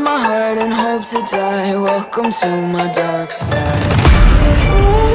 my heart and hope to die. Welcome to my dark side.